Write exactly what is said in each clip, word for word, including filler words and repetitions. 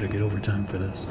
better get overtime for this.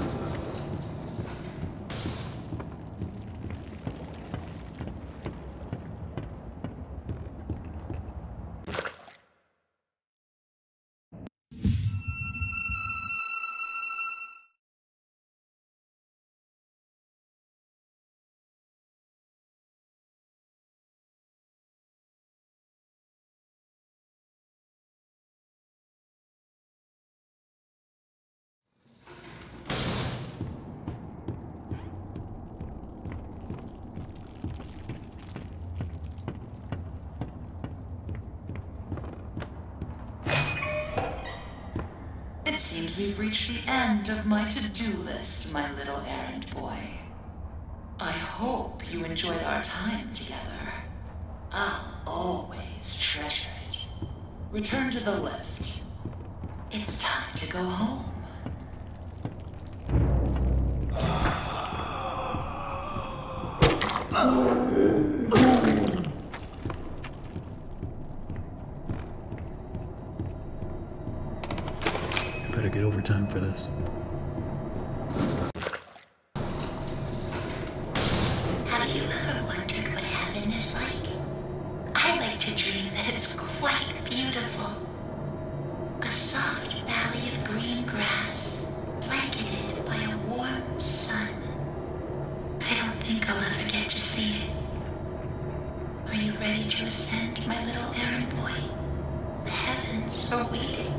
It seems we've reached the end of my to-do list, my little errand boy. I hope you enjoyed our time together. I'll always treasure it. Return to the lift. It's time to go home. I better get overtime for this. Have you ever wondered what heaven is like? I like to dream that it's quite beautiful. A soft valley of green grass, blanketed by a warm sun. I don't think I'll ever get to see it. Are you ready to ascend, my little errand boy? The heavens are waiting.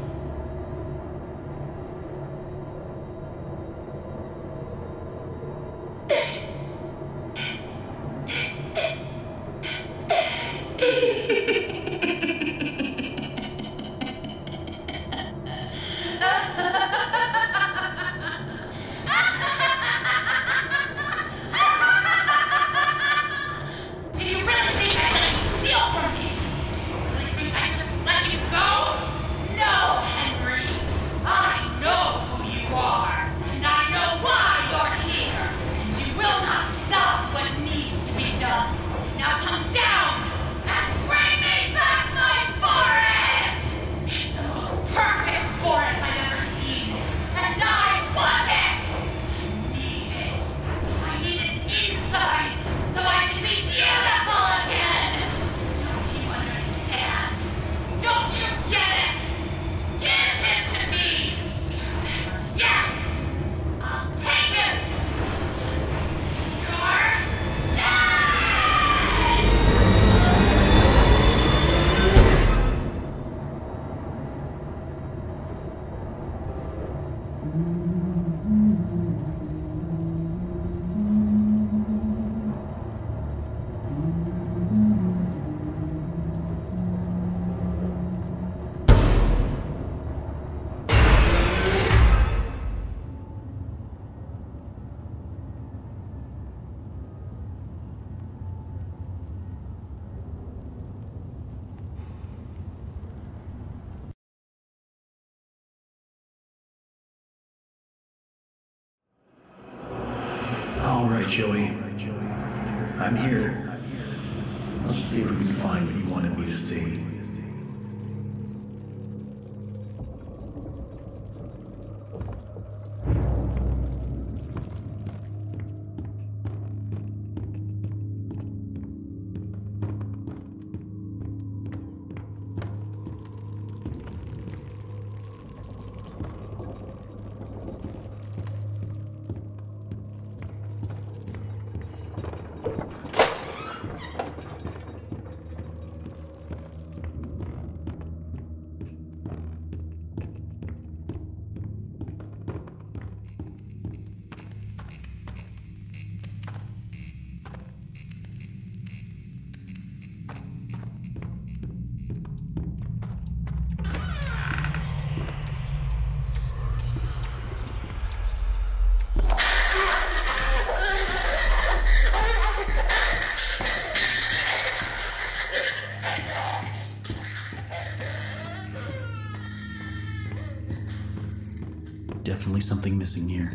All right, Joey. I'm here. Let's see if we can find what you wanted me to see. Definitely something missing here.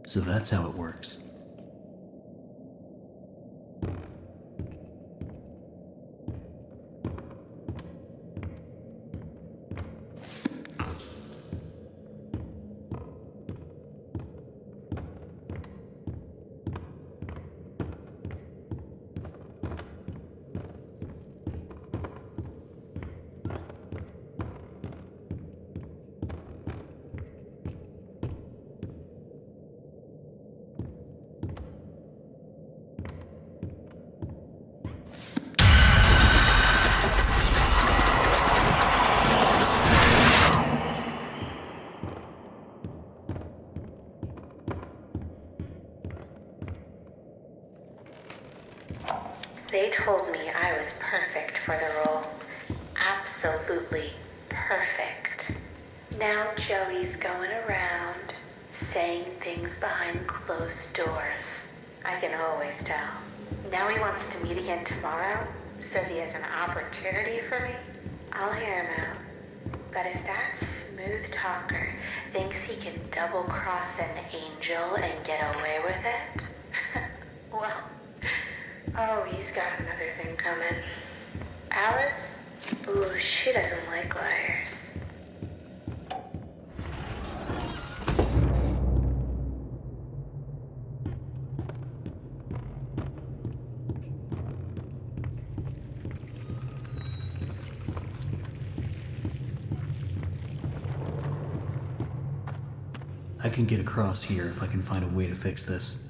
So that's how it works. They told me I was perfect for the role. Absolutely perfect. Now Joey's going around saying things behind closed doors. I can always tell. Now he wants to meet again tomorrow. Says he has an opportunity for me. I'll hear him out. But if that smooth talker thinks he can double-cross an angel and get away with it, well... Oh, he's got another thing coming. Alice? Ooh, she doesn't like liars. I can get across here if I can find a way to fix this.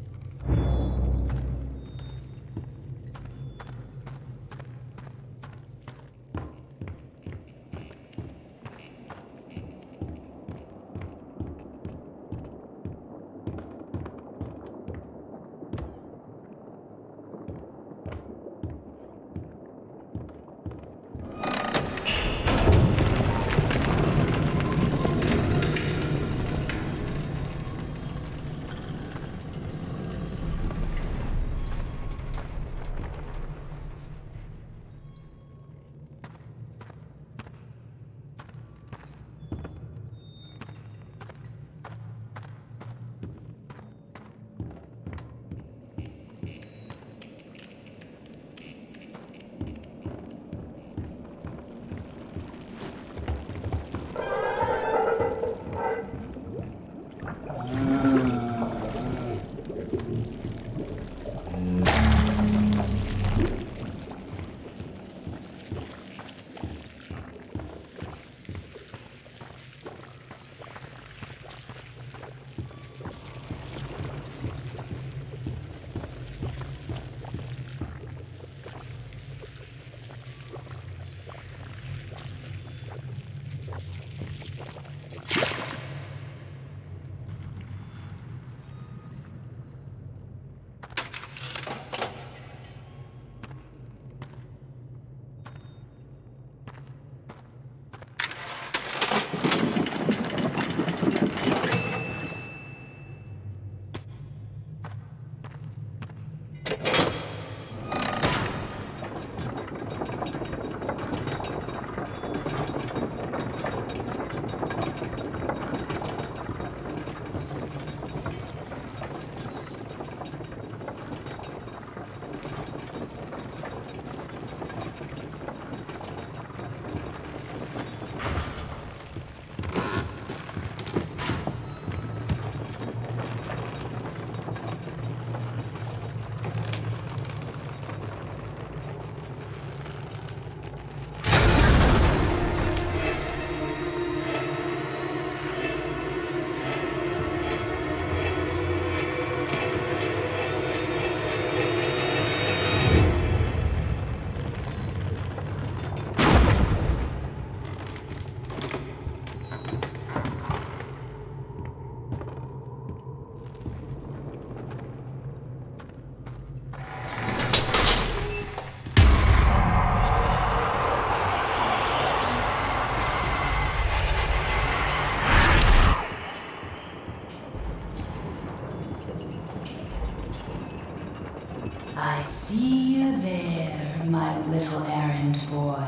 I see you there, my little errand boy.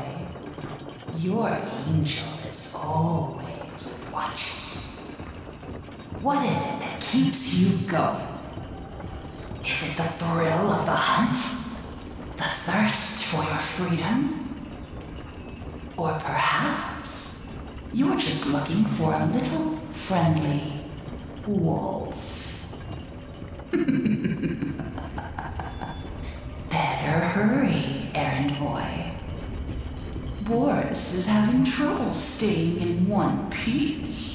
Your angel is always watching. What is it that keeps you going? Is it the thrill of the hunt? The thirst for your freedom? Or perhaps you're just looking for a little friendly wolf? Better hurry, errand boy. Boris is having trouble staying in one piece.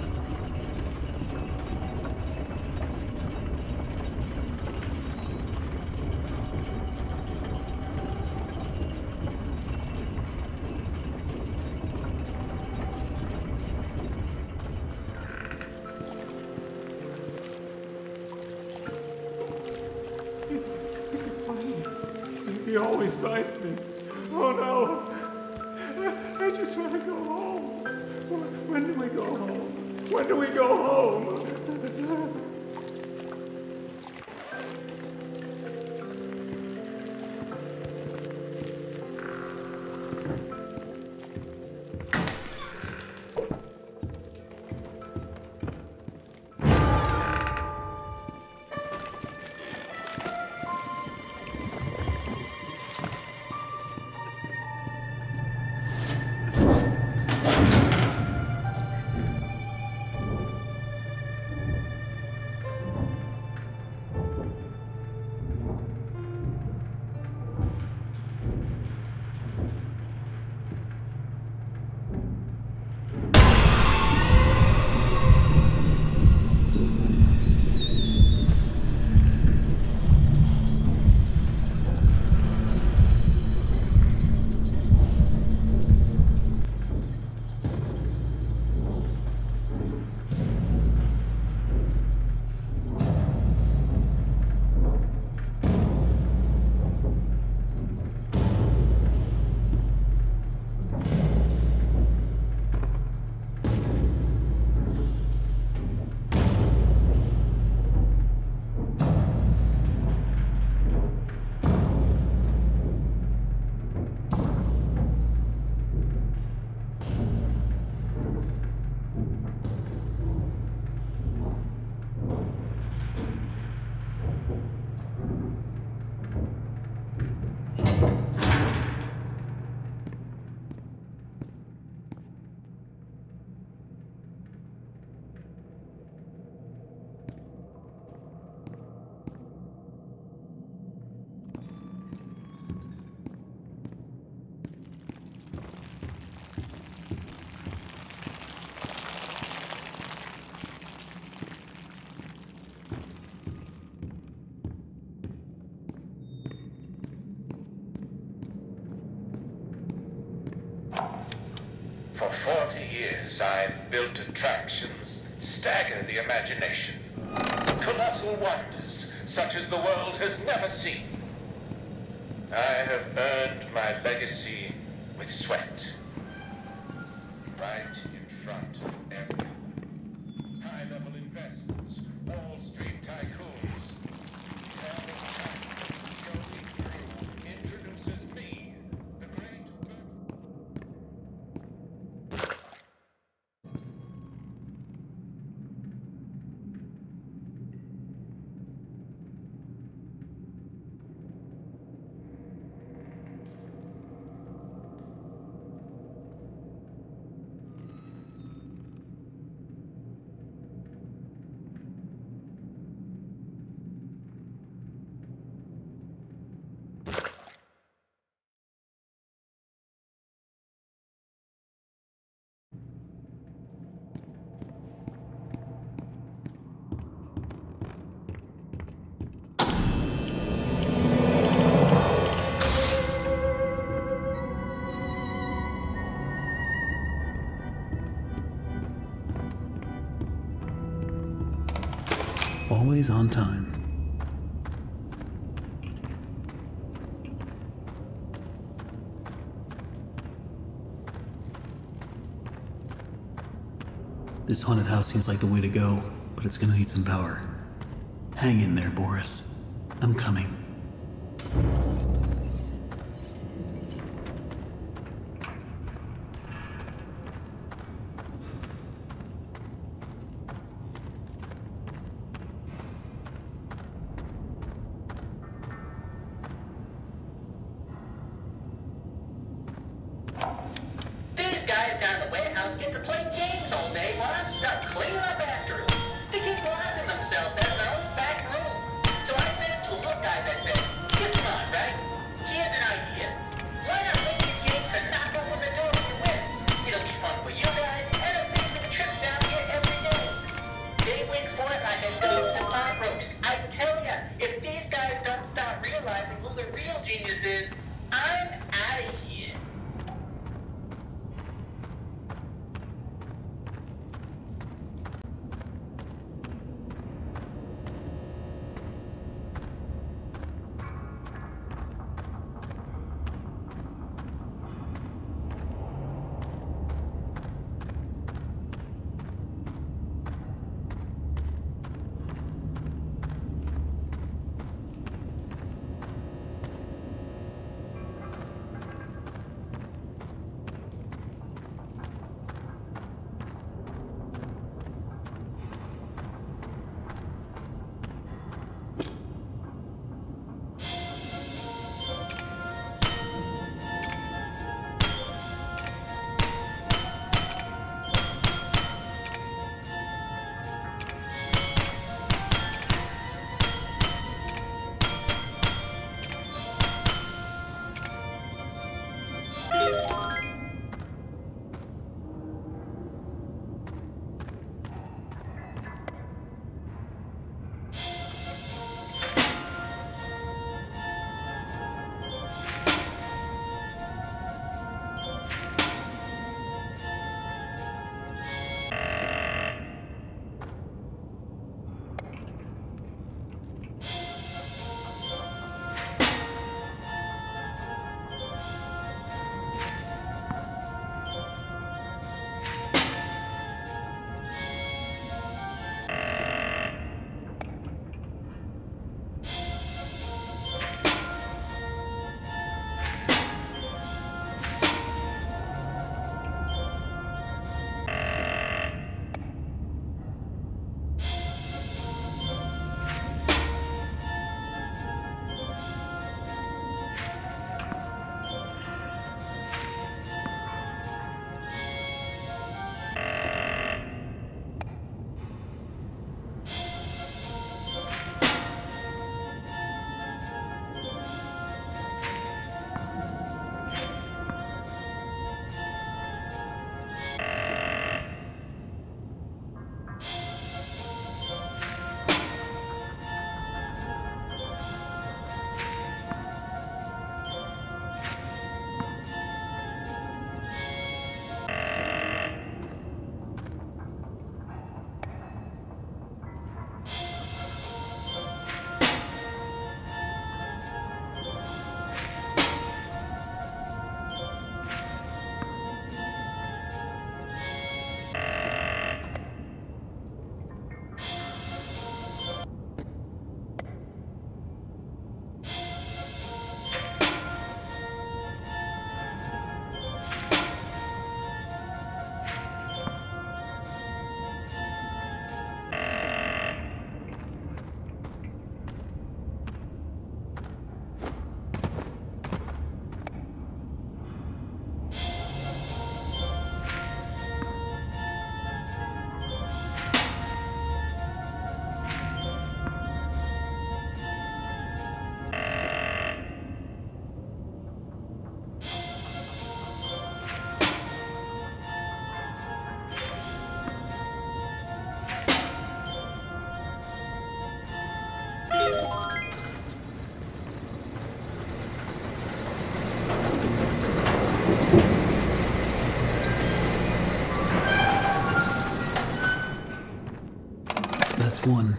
He always finds me. Oh no! I just want to go home. When do we go home? When do we go home? For forty years, I've built attractions that stagger the imagination. Colossal wonders, such as the world has never seen. I have earned my legacy with sweat. Right in front of everyone. High-level investors, Wall Street tycoons. Going through introduces me, the great... Always on time. This haunted house seems like the way to go, but it's gonna need some power. Hang in there, Boris. I'm coming. get to play games all day while I'm stuck cleaning up after them. They keep locking themselves out of their own back room. So I said to them, look guys, I said, you're smart, right? Here's an idea. Why not make these games to knock over the door when you win? It'll be fun for you guys, and it'll save me the trip down here every day. They went for it like a dogs and five ropes. I tell ya, if these guys don't start realizing who the real genius is, I'm out of here. That's one.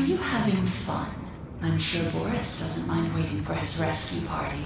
you having fun? I'm sure Boris doesn't mind waiting for his rescue party.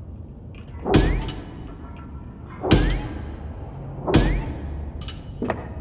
You